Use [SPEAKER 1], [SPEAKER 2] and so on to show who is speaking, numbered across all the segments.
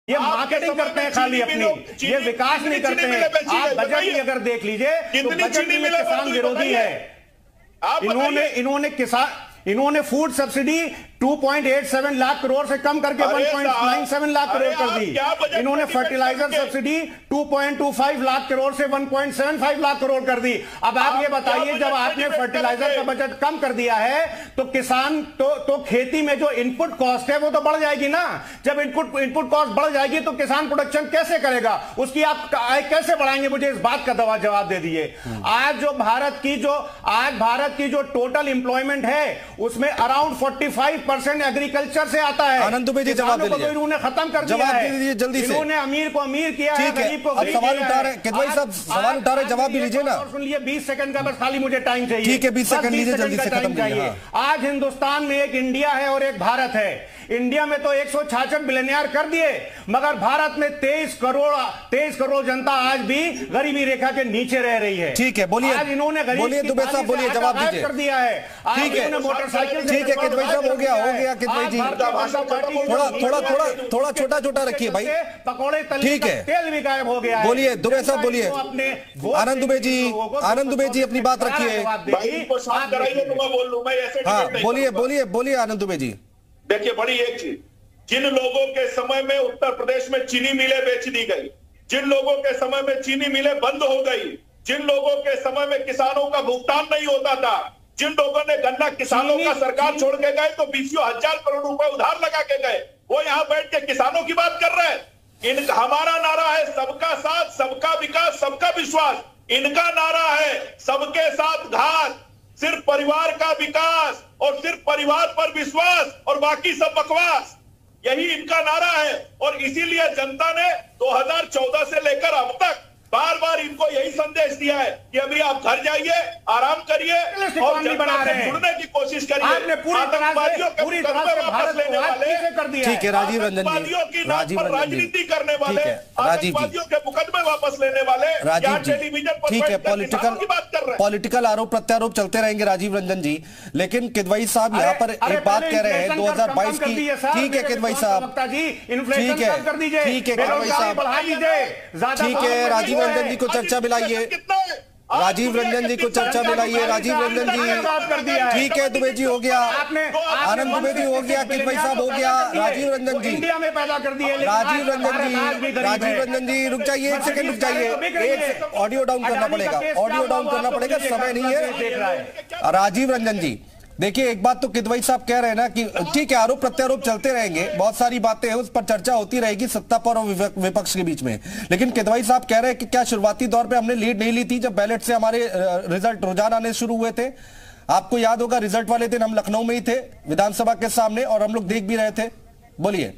[SPEAKER 1] ये मार्केटिंग करते हैं खाली अपनी, ये विकास नहीं करते हैं। आप बजट भी अगर देख लीजिए तो बजट में किसान विरोधी है। इन्होंने फूड सब्सिडी 2.87 लाख करोड़ से कम करके 1.97 लाख करोड़ कर दी। इन्होंने फर्टिलाइजर सब्सिडी 2.25 लाख करोड़ से 1.75 लाख करोड़ कर दी। अब आप ये बताइए, जब आपने फर्टिलाइजर का बजट कम कर दिया है तो किसान तो खेती में जो इनपुट कॉस्ट है वो तो बढ़ जाएगी ना। जब इनपुट कॉस्ट बढ़ जाएगी तो किसान प्रोडक्शन कैसे करेगा, उसकी आप आय कैसे बढ़ाएंगे? मुझे इस बात का जवाब दे दीजिए। आज भारत की जो टोटल इंप्लॉयमेंट है उसमें अराउंड 45% एग्रीकल्चर से आता है।
[SPEAKER 2] आनंद दुबे जी जवाब दे लीजिए।
[SPEAKER 1] इन्होंने खत्म कर दिया है,
[SPEAKER 2] जवाब दीजिए जल्दी से।
[SPEAKER 1] इन्होंने अमीर को अमीर किया है, गरीब को गरीब।
[SPEAKER 2] सवाल उठा रहे हैं किदवई साहब, सवाल उठा रहे, जवाब भी लीजिए ना।
[SPEAKER 1] सुन लिए 20 सेकंड का बस खाली मुझे टाइम चाहिए।
[SPEAKER 2] ठीक है, 20 सेकंड लीजिए, जल्दी से खत्म कीजिए।
[SPEAKER 1] आज हिंदुस्तान में एक इंडिया है और एक भारत है। इंडिया में तो 166 बिलियनियर कर दिए, मगर भारत में 23 करोड़ जनता आज भी गरीबी रेखा के नीचे रह रही है।
[SPEAKER 2] ठीक है, बोलिए।
[SPEAKER 1] आज इन्होंने
[SPEAKER 2] बोलिए दुबे साहब, बोलिए, जवाब दीजिए।
[SPEAKER 1] कर दिया है।
[SPEAKER 2] ठीक है,
[SPEAKER 1] मोटरसाइकिल।
[SPEAKER 2] ठीक है किदवई साहब, हो गया किदवई जी। थोड़ा छोटा रखिए भाई।
[SPEAKER 1] पकौड़े
[SPEAKER 2] ठीक है,
[SPEAKER 1] तेल भी गायब हो गया है।
[SPEAKER 2] बोलिए दुबे साहब, बोलिए। आनंद दुबे जी अपनी बात रखिए। हाँ, बोलिए आनंद दुबे जी।
[SPEAKER 3] देखिए, बड़ी एक चीज, जिन लोगों के समय में उत्तर प्रदेश में चीनी मिलें बेच दी गई, जिन लोगों के समय में चीनी मिलें बंद हो गई, जिन लोगों के समय में किसानों का भुगतान नहीं होता था, जिन लोगों ने गन्ना किसानों का सरकार छोड़ के गए तो 20,000 करोड़ रुपए उधार लगा के गए, वो यहाँ बैठ के किसानों की बात कर रहे हैं। हमारा नारा है सबका साथ, सबका विकास, सबका विश्वास। इनका नारा है सबके साथ घात, सिर्फ परिवार का विकास और सिर्फ परिवार पर विश्वास और बाकी सब बकवास। यही इनका नारा है और इसीलिए जनता ने 2014 से लेकर अब तक बार बार इनको यही संदेश दिया है कि अभी आप घर जाइए, आराम करिए और जनता से जुड़ने की कोशिश करिए। आतंकवादियों के मुकदमे वापस लेने वाले,
[SPEAKER 2] ठीक है, राजीव रंजन जी,
[SPEAKER 3] राजनीति करने वाले, आतंकवादियों के मुकदमे वापस लेने वाले
[SPEAKER 2] राजीव जी,
[SPEAKER 3] टेलीविजन पर
[SPEAKER 2] ठीक है, पॉलिटिकल आरोप प्रत्यारोप चलते रहेंगे राजीव रंजन जी। लेकिन किदवई साहब यहाँ पर एक बात कह रहे हैं 2022 की। ठीक है किदवई साहब, ठीक है किदवई साहब, ठीक है, राजीव रंजन जी को चर्चा मिलाइए, राजीव रंजन जी को चर्चा मिलाइए। राजीव रंजन जी, ठीक है, दुबे जी हो गया, आनंद दुबे जी हो गया, किदवई साहब हो गया, राजीव रंजन जी,
[SPEAKER 1] इंडिया में पैदा कर दिए।
[SPEAKER 2] राजीव रंजन जी रुक जाइए, एक सेकंड रुक जाइए, ऑडियो डाउन करना पड़ेगा, समय नहीं है। राजीव रंजन जी देखिए, एक बात तो किदवई साहब कह रहे हैं ना कि ठीक है, आरोप प्रत्यारोप चलते रहेंगे, बहुत सारी बातें हैं, उस पर चर्चा होती रहेगी सत्ता पर और विपक्ष के बीच में। लेकिन किदवई साहब कह रहे हैं कि क्या शुरुआती दौर पे हमने लीड नहीं ली थी जब बैलेट से हमारे रिजल्ट रोजाना आने शुरू हुए थे? आपको याद होगा, रिजल्ट वाले दिन हम लखनऊ में ही थे विधानसभा के सामने और हम लोग देख भी रहे थे। बोलिए।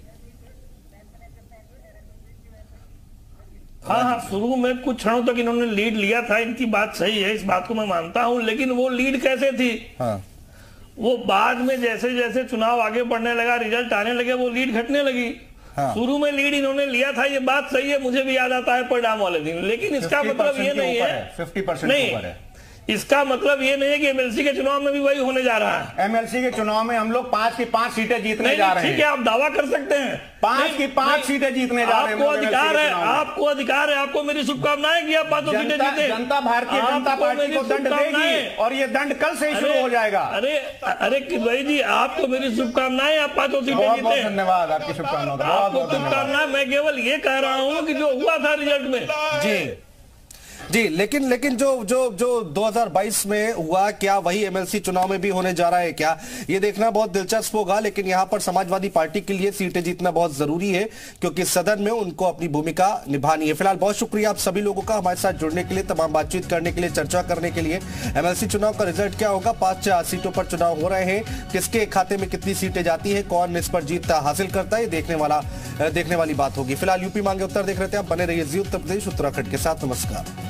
[SPEAKER 4] हाँ, शुरू में कुछ क्षणों तक इन्होंने लीड लिया था, इनकी बात सही है, इस बात को मैं मानता हूं। लेकिन वो लीड कैसे थी? हाँ। वो बाद में जैसे जैसे चुनाव आगे बढ़ने लगा, रिजल्ट आने लगे, वो लीड घटने लगी। हाँ। शुरू में लीड इन्होंने लिया था, ये बात सही है, मुझे भी याद आता है परिणाम वाले दिन। लेकिन इसका मतलब ये नहीं है
[SPEAKER 1] 50%
[SPEAKER 4] नहीं, इसका मतलब ये नहीं है कि एमएलसी के चुनाव में भी वही होने जा रहा है।
[SPEAKER 1] एमएलसी के चुनाव में हम लोग 5 की 5 सीटें जीतने जा रहे हैं।
[SPEAKER 4] ठीक है, आप दावा कर सकते हैं
[SPEAKER 1] 5 की 5 सीटें जीतने जा रहे हैं।
[SPEAKER 4] आपको अधिकार है, आपको मेरी शुभकामनाएं कि आप 5 सीटें जीते।
[SPEAKER 1] जनता भारतीय जनता पार्टी को दंड देगी और ये दंड कल से ही शुरू हो जाएगा।
[SPEAKER 4] अरे किदवई जी, आपको मेरी शुभकामनाएं, आप 5 सीटें जीते।
[SPEAKER 1] धन्यवाद, आपकी शुभकामनाएं।
[SPEAKER 4] आपको शुभकामनाएं। मैं केवल ये कह रहा हूँ कि जो हुआ था रिजल्ट में
[SPEAKER 2] जी, लेकिन जो 2022 में हुआ, क्या वही एमएलसी चुनाव में भी होने जा रहा है क्या, ये देखना बहुत दिलचस्प होगा। लेकिन यहां पर समाजवादी पार्टी के लिए सीटें जीतना बहुत जरूरी है क्योंकि सदन में उनको अपनी भूमिका निभानी है। फिलहाल बहुत शुक्रिया आप सभी लोगों का हमारे साथ जुड़ने के लिए, तमाम बातचीत करने के लिए, चर्चा करने के लिए। एमएलसी चुनाव का रिजल्ट क्या होगा, 5 सीटों पर चुनाव हो रहे हैं, किसके खाते में कितनी सीटें जाती है, कौन इस पर जीत हासिल करता है, देखने वाली बात होगी। फिलहाल यूपी मांगे उत्तर देख रहे थे आप, बने रहिए जी उत्तर प्रदेश उत्तराखंड के साथ। नमस्कार।